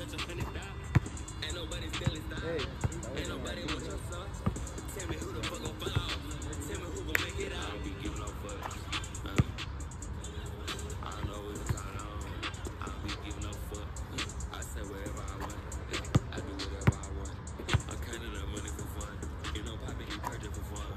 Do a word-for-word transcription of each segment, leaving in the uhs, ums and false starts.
Hey, ain't nobody want your sauce. Tell me who the fuck gon' fall off. Tell me who gon' make it out. Be giving no fucks. Um, I don't know what's going on. I don't be giving no fuck. I say whatever I want. I do whatever I want. I'm counting up money for fun. You know, popping you purchase for fun.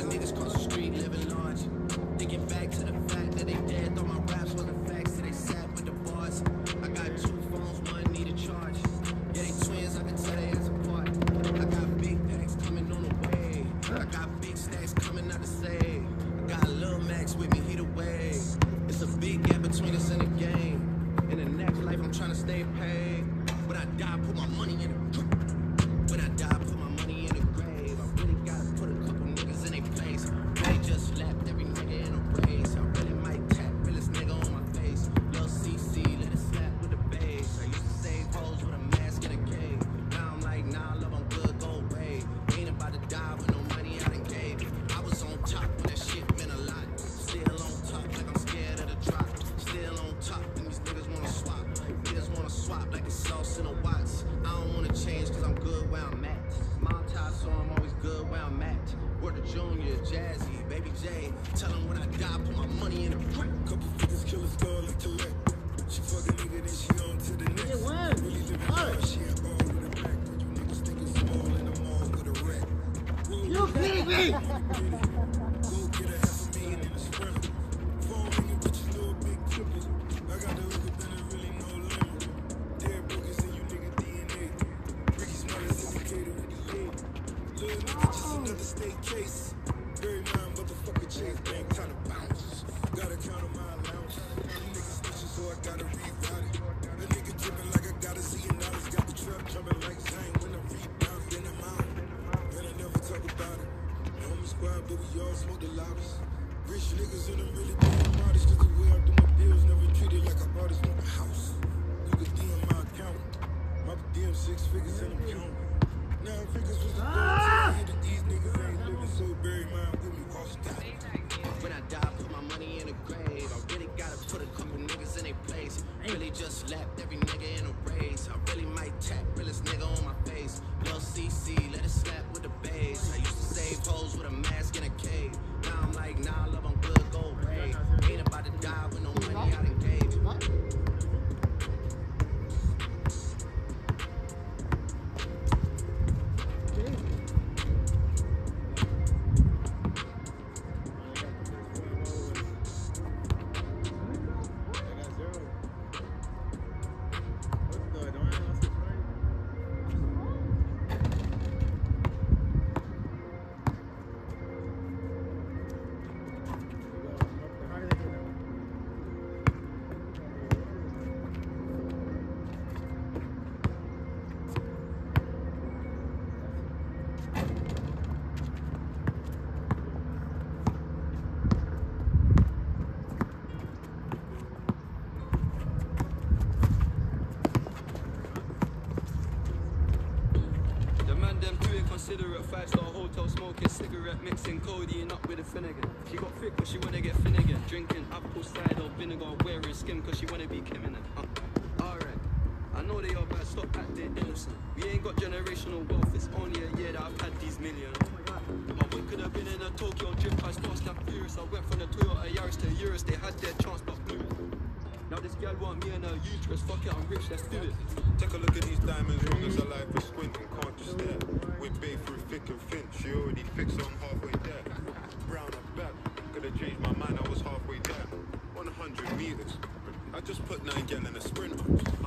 Thinking back to the fact that they dead, thought my raps wasn't facts, so they sat swap like it's sauce in a Watts. I don't wanna change cause I'm good where I'm at. Montage, so I'm always good where I'm at. Word of Junior, Jazzy, Baby J. Tell them when I die, put my money in the crack. Couple figures, killers, go like to let. She fuck a nigga, then she on to the next. Really living hard, she ain't ball with a back. You niggas think it's small in the mall with a rat. You kidding me? Go get a half a million in the sprint. Phone ringing, but you know a big triple. I got the hook up and there really no limit. Dead brokers in you nigga D N A. Ricky Smartest indicator with the A. Little nigga, just another state case. Very nine motherfucker Chase Bank, time to bounce. Gotta count on my allowance. You niggas snitching, so I gotta reroute it. A nigga dripping like I got a zillion dollars. Got the trap jumping like Zane when I rebound, then I'm out. And I never talk about it. The homie squad, but we all smoke the loudest. Rich niggas and I'm really being modest. Cause the way I do my deals, never treated like I bought this from a house. You could D M my account. My D M six figures and I'm counting. Nine figures was the ah! That these niggas ain't living, so bury mine with me, cross that. When I die, put my money in a grave. I really gotta put a couple niggas in their place. Really just lapped every nigga in a race. I really might tap realest nigga on my face. Lil C C, let it slap with the bass. I used to save hoes with a mask in a cave. Now I'm like, nah, love, I'm good, go away. Ain't about to die with no money out in gauge. Considerate five-star hotel smoking cigarette mixing codeine up with a Finnegan. She got thick cause she wanna get Finnegan. Drinking apple cider vinegar, wearing skim cause she wanna be Kim in it. Uh, Alright, I know they are bad, stop acting innocent. We ain't got generational wealth, it's only a year that I've had these millions. My whip could have been in a Tokyo drip, I was fast and furious. I went from the Toyota Yaris to Urus, they had their chance but blew it. Now this girl want me and her uterus, fuck it, I'm rich, let's do it. Take a look at these diamonds, wrong as a life is squinting, can't just stare. We're babe through thick and thin, she already fixed, so I'm halfway there. Brown and back, could've changed my mind, I was halfway there. one hundred meters, I just put nine gal in a sprinter.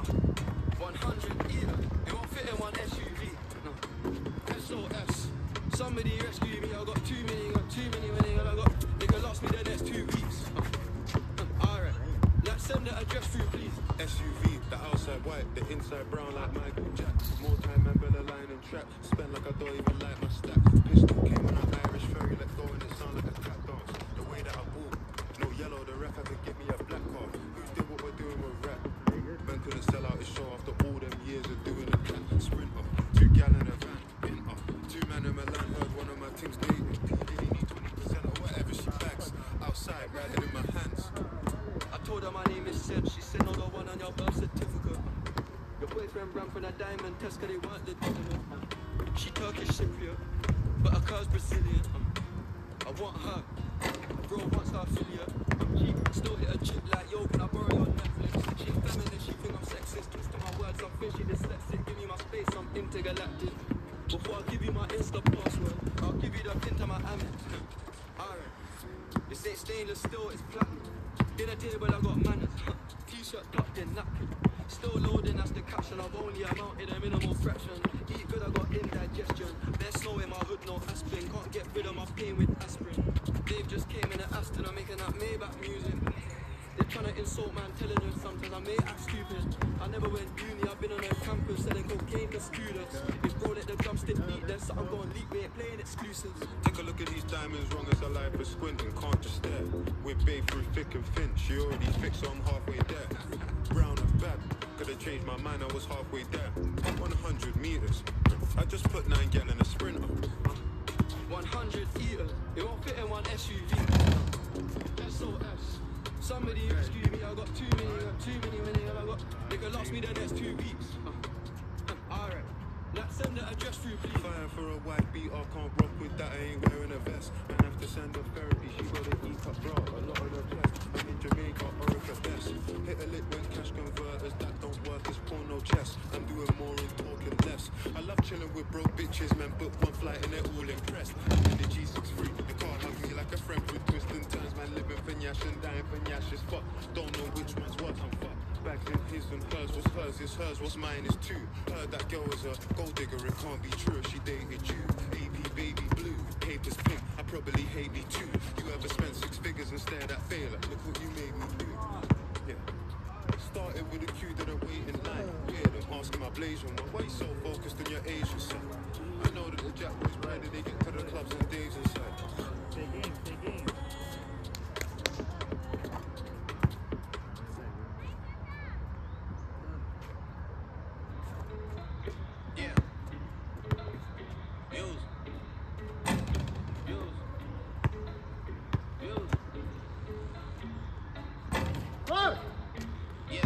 one hundred either, it won't fit in one S U V. No. S O S, somebody rescue me, I got too many, got too many, many, and I got, they could last me the next two weeks. Alright. Let's send the address through, please. S U V, the outside white, the inside brown like Michael Jackson. More time and better line and trap. Spend like I don't even like my stacks. Pistol came on an Irish ferry, let go and it sound like a tap dance. The way that I bought, no yellow, the ref had to give me a black card. Who did what we're doing with rap? Man couldn't sell out his show after all them years of doing a cat. Sprinter, two gal in a van, bin up. Two man in Milan heard one of my teams dating. He need twenty percent or whatever she bags. Outside, riding in my hands. I told her my name is Seb, she said no, the one on your birth certificate. Your boyfriend ran for that diamond test cause they weren't legitimate. She Turkish Cypriot, but her car's Brazilian. I want her, bro wants her affiliate. She still hit a chip like, yo, can I borrow your Netflix? She feminist, she think I'm sexist. Twist to my words, I'm fishy dyslexic. Give me my space, I'm intergalactic. Before I give you my Insta password, I'll give you the pin to my Amex. Alright, this ain't stainless steel, it's platinum. Dinner table, I got manners. T-shirt tucked in, napkin. Still loading, that's the caption. I've only amounted a minimal fraction. Eat good, I got indigestion. There's snow in my hood, no aspirin. Can't get rid of my pain with aspirin. Dave just came in an Aston, I'm making that Maybach music. They're trying to insult man, telling them sometimes I may act stupid. I never went uni, I've been on a campus selling cocaine to students. If bro let the drumstick beat, then something gon' leak, we ain't playing exclusives. Take a look at these diamonds, wrong as a life is squinting, can't just stare. We're babe through thick and thin, she already fixed, so I'm halfway there. Brown and bad, could've changed my mind, I was halfway there. one hundred meters, I just put nine gal in a sprinter. one hundred eaters, it won't fit in one S U V. S O S, somebody rescue me, I got too many, got too many, many, and I got, they could last me the next two cash converters that don't work as porno chess. I'm doing more and talking less. I love chilling with broke bitches, man, book one flight and they're all impressed. In the G six three, the car hugs me like a friend with twists and turns, man, living for Nyash and dying for Nyash is fuck. Don't know which one's what, I'm fucked. Back then his and hers, what's hers is hers, what's mine is two. Heard that girl was a gold digger, it can't be true if she dated you. A P baby blue, papers pink, I probably hate me too. You ever spent six figures and stared at failure? Look what you made me do. Yeah. Started with a queue that I wait in line. Weird, I'm asking my blazer, why you so focused on your Asian side? I know that the Jack boys ride it, they get to the clubs and days inside. Stay game, stay game. Yeah. Use. Use. Use. Oh! Yeah.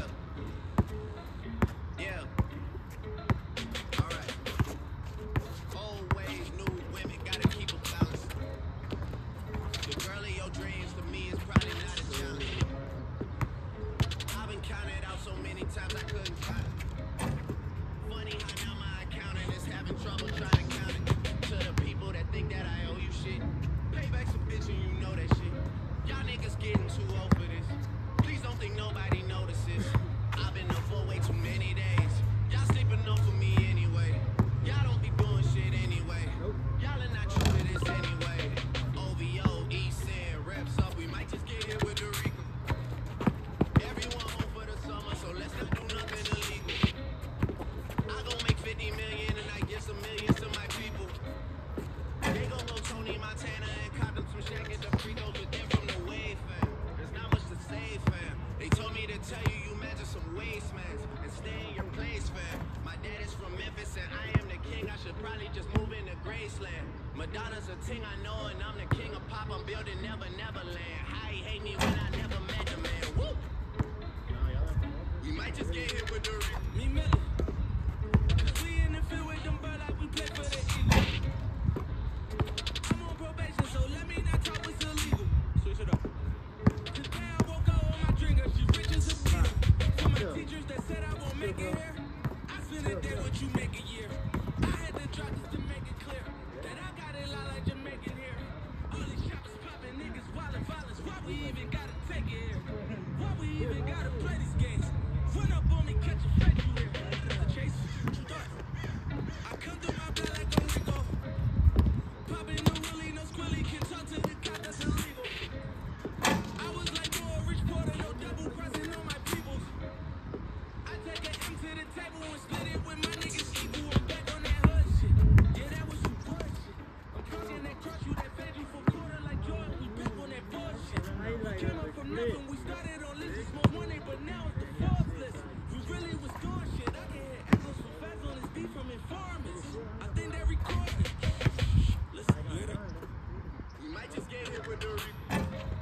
Yeah. Alright. Old ways, new women, gotta keep a balance. The girl of your dreams to me is probably not a challenge. I've been counted out so many times I couldn't count it. Funny how now my accountant is having trouble trying to count it. To the people that think that I owe you shit, pay back some bitch and you know that shit. Y'all niggas getting too old for this. Please don't think nobody notices. I've been up for way too many days. Y'all sleeping over me anyway. Y'all don't be doing shit anyway. Y'all are not true to this anyway. O V O, East End, reps up. We might just get hit with the Rico. Everyone home for the summer, so let's not do nothing illegal. I gon' make fifty million and I give some millions to my people. They gon' go Tony Montana and cop them some shack at the free throws, but they're from the wave, fam. There's not much to say, fam. They told me to tell you you measure some wastemans and stay in your place, fam. My dad is from Memphis and I am the king. I should probably just move into Graceland. Madonna's a ting I know and I'm the king of pop. I'm building Never Neverland. How he hate me when I never met the man. Woo! We might just get hit with the ring. Me Millie. Cause we in the field with them bird like we play for the Eagles. I'm on probation, so let me not talk what's illegal. Switch it up. Today I woke up with my drinker, she rich as a beetle. For my teachers that said I won't make it here, I spend a day what you make a year. I had to drop this to make it clear that I got it lot like Jamaican here. All these shoppers popping, niggas wildin' violence. Why we even gotta take it here? Why we even gotta play these games? Run up on me, catch a fat you here. The chase, what you thought? I come through my blood like a Rico. Popping no willy, no squilly, can talk to the cop, that's illegal. I was like, no, a rich quarter, no double crossing on my peoples. I take an M to the table and split it with my niggas equal. I'm back on that hood shit. Yeah, that was some bullshit. I'm talking that cross you, that fed you for quarter like Jordan. We back on that bullshit. We came up from nothing, we started on lists, most wanted, but now it's the fourth list. We really was doing shit. I can hear echoes from fans on this beat from informants. I think they recorded. Listen, later. We might just get hit with the re-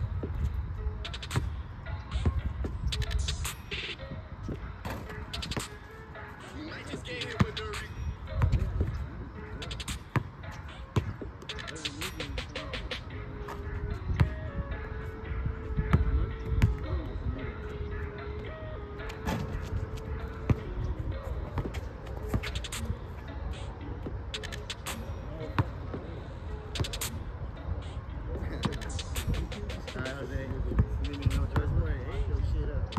We might just get hit with the re- Alright, Jose. You need to know George Moore. Hey, yo, shit up.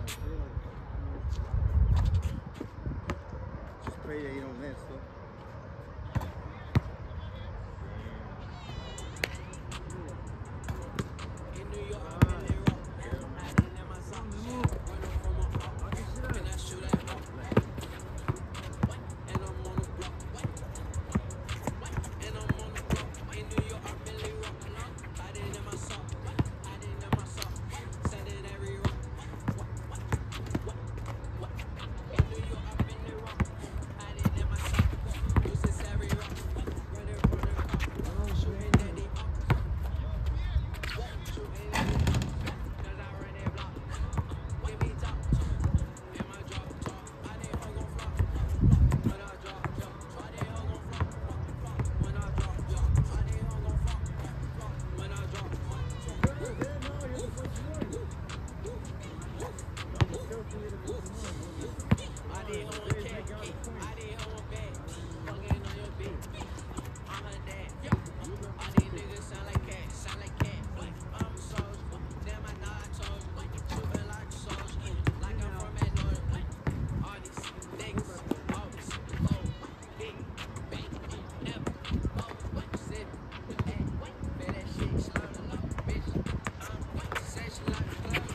Just pray that you don't miss, though. In New York, I've been there up. I didn't have my socks. Run up from a up, and I shoot at up. And I'm on the block. And I'm on the block. In New York, I've been there up. I didn't have my socks. I didn't have my socks. Said it every rock. In New York, I've been there up. I didn't have my socks. did home with cat. I did home with bad. Fucking on your bitch. I'm her dad. All these niggas sound like cat, sound like cat. I'm a soldier. Damn, I know I told you. Moving like a soldier. Like I'm from that north. All these niggas always old. Big, big, never old. Sit, hey, feel that shit slow to low, bitch. I'm session like a club.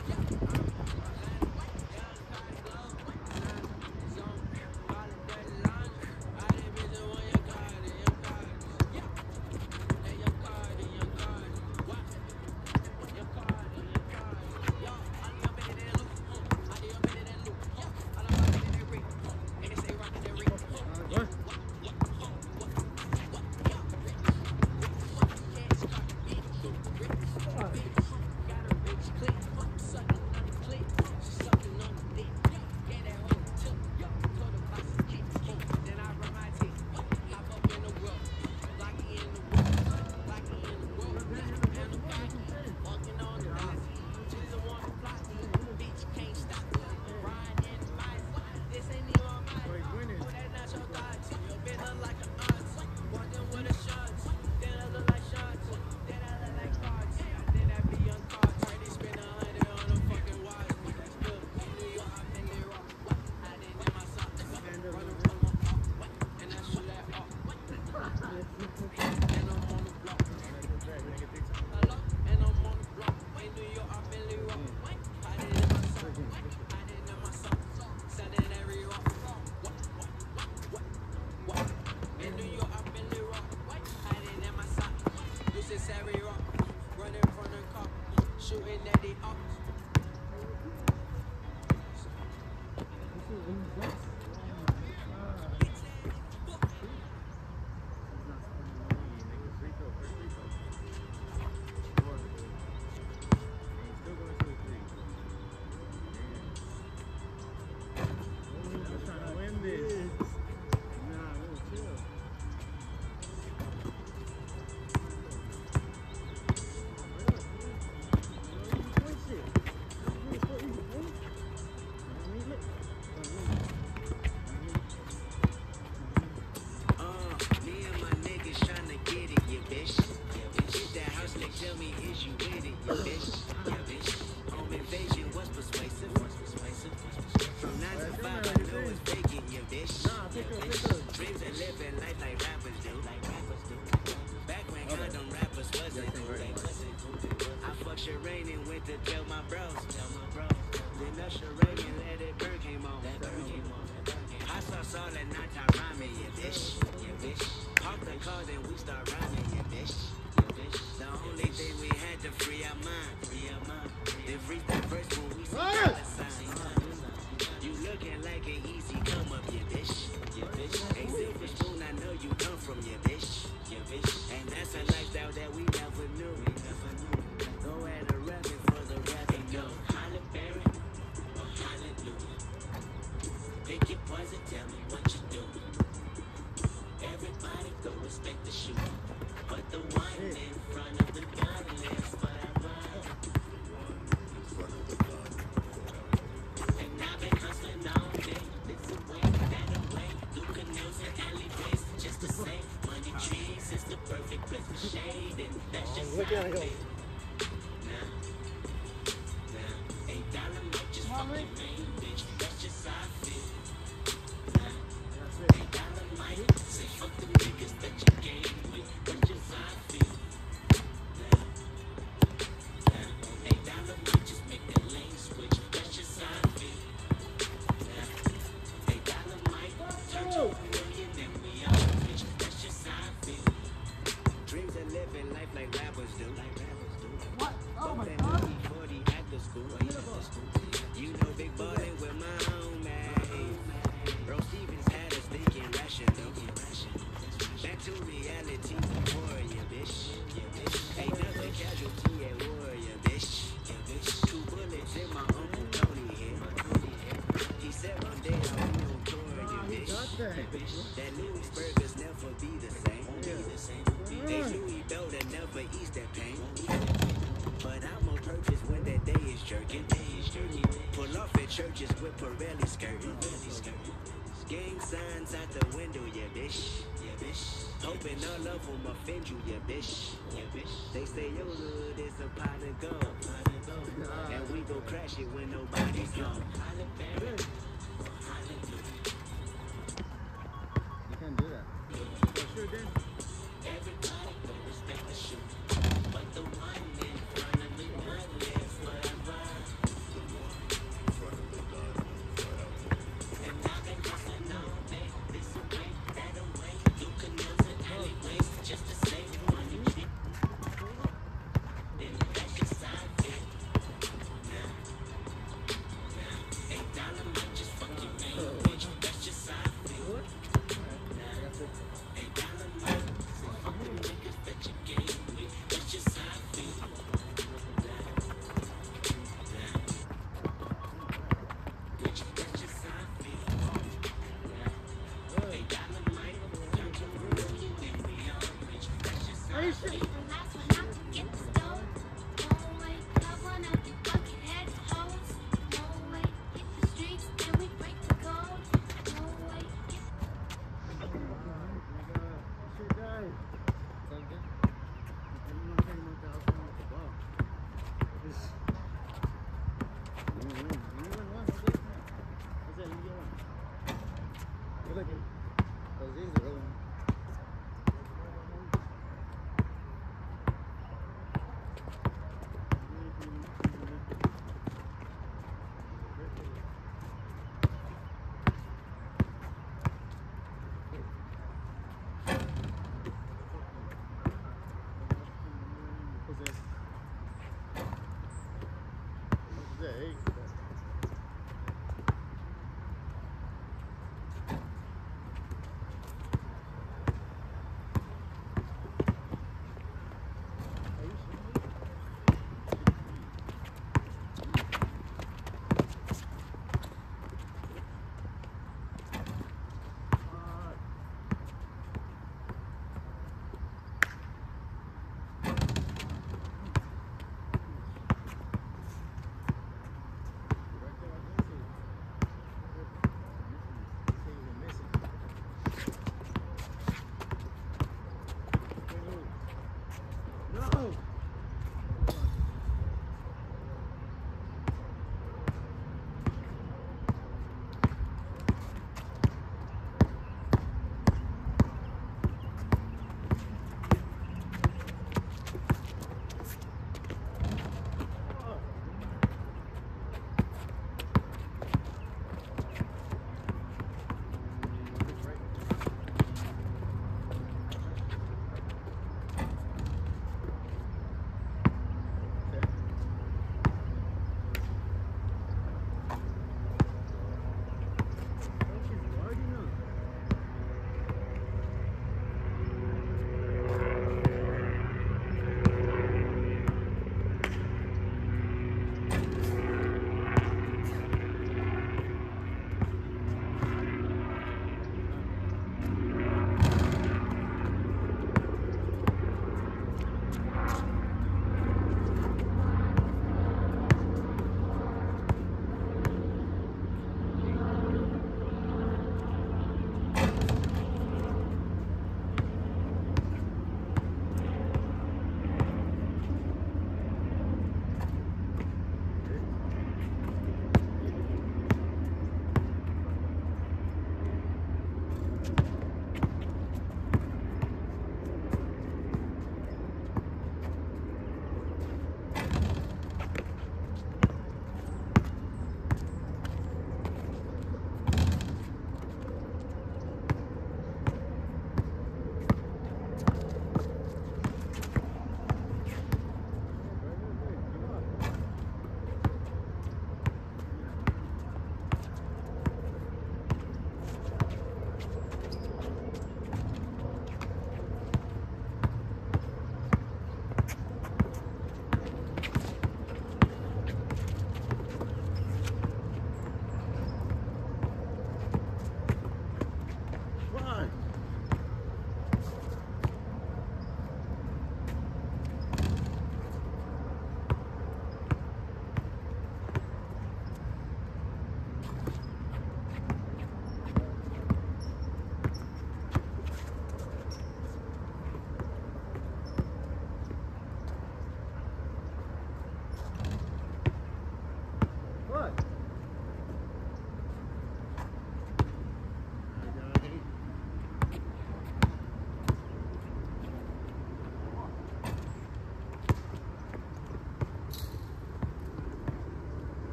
Look at it. That Louis burgers never be the same. They Louis Belder never ease that pain. But I'm on purpose when that day is Titties jerking, titties jerking. Pull off at churches with Pirelli skirting. Gang signs out the window, yeah, bitch. Yeah, bitch. Hoping all of them offend you, yeah, bitch. Yeah, bitch. They say your hood is a pot of gold. And we go crash it when nobody's home. You can't do that. I sure did. Everybody go respect the shoe. But the one in front of the gun lives forever. And I've been hustling all day. This way, that away. You can use it anyways. Just to save money. Then back inside it. Now, now, eight dollar lunches.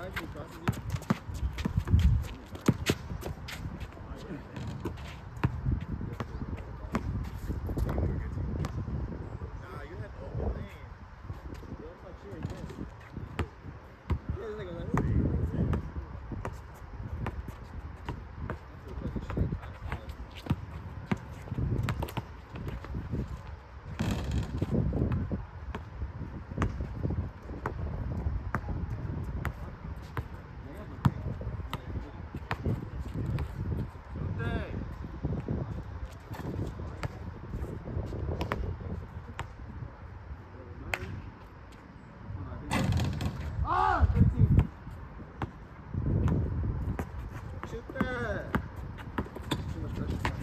actually crosses you? Nah, you had open lane. It looks like she right there. Yeah, it's like a left. Ah! fifteen. Shoot that! Too much pressure. Too much pressure.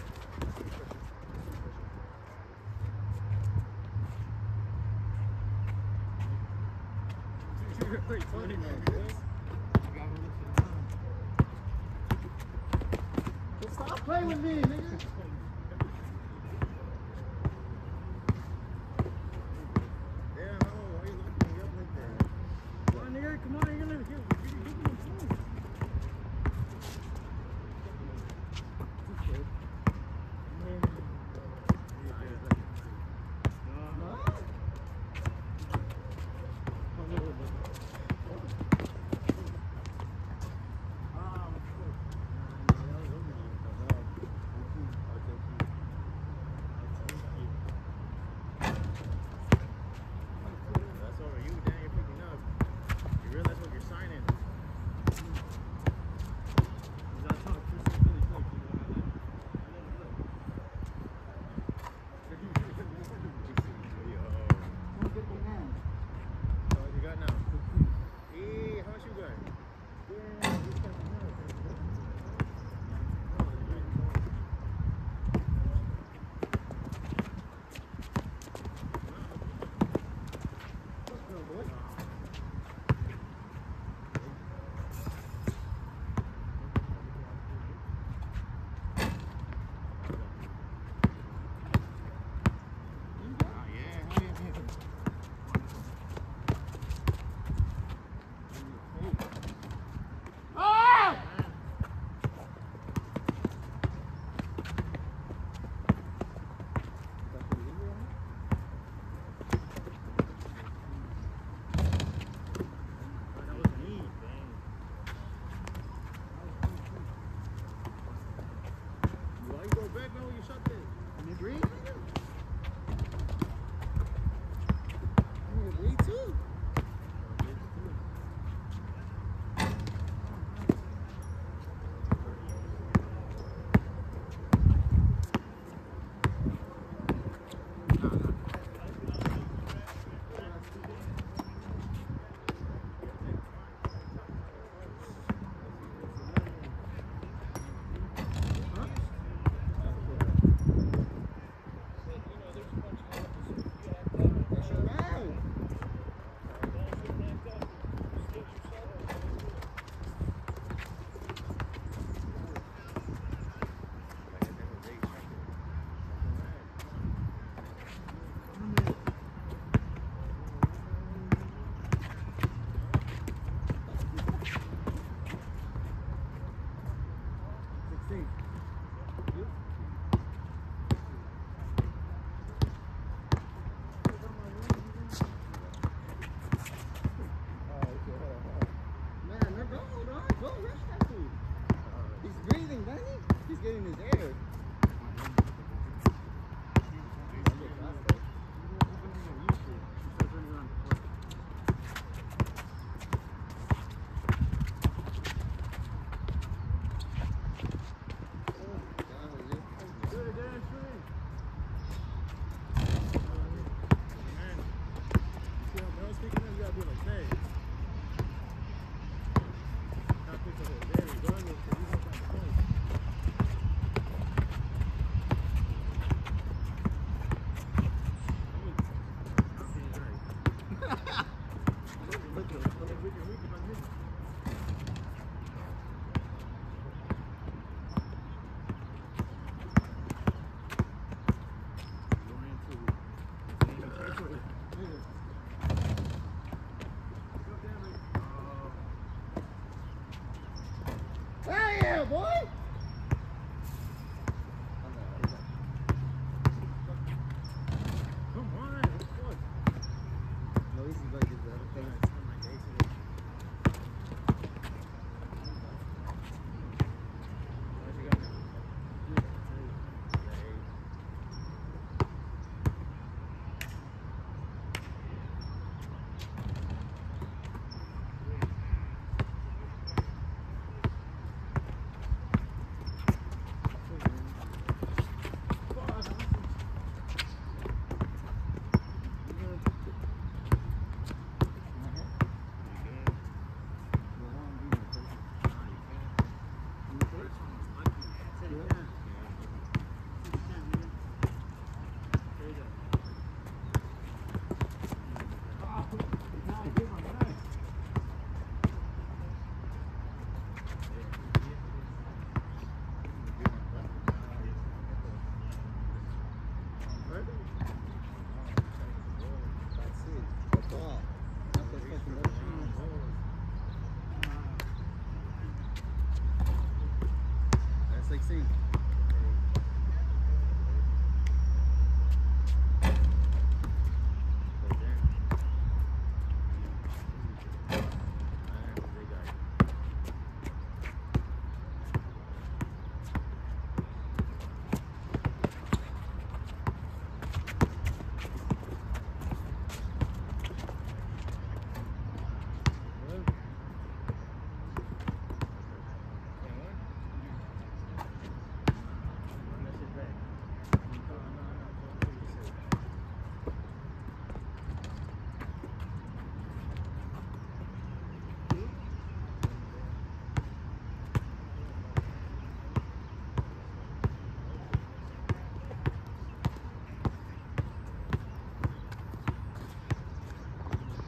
You're pretty funny, man. Stop playing with me, nigga!